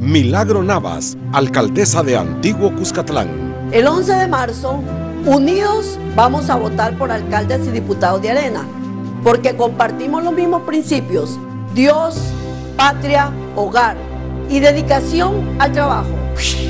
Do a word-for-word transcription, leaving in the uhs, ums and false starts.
Milagro Navas, alcaldesa de Antiguo Cuscatlán. El once de marzo, unidos vamos a votar por alcaldes y diputados de Arena, porque compartimos los mismos principios: Dios, patria, hogar y dedicación al trabajo.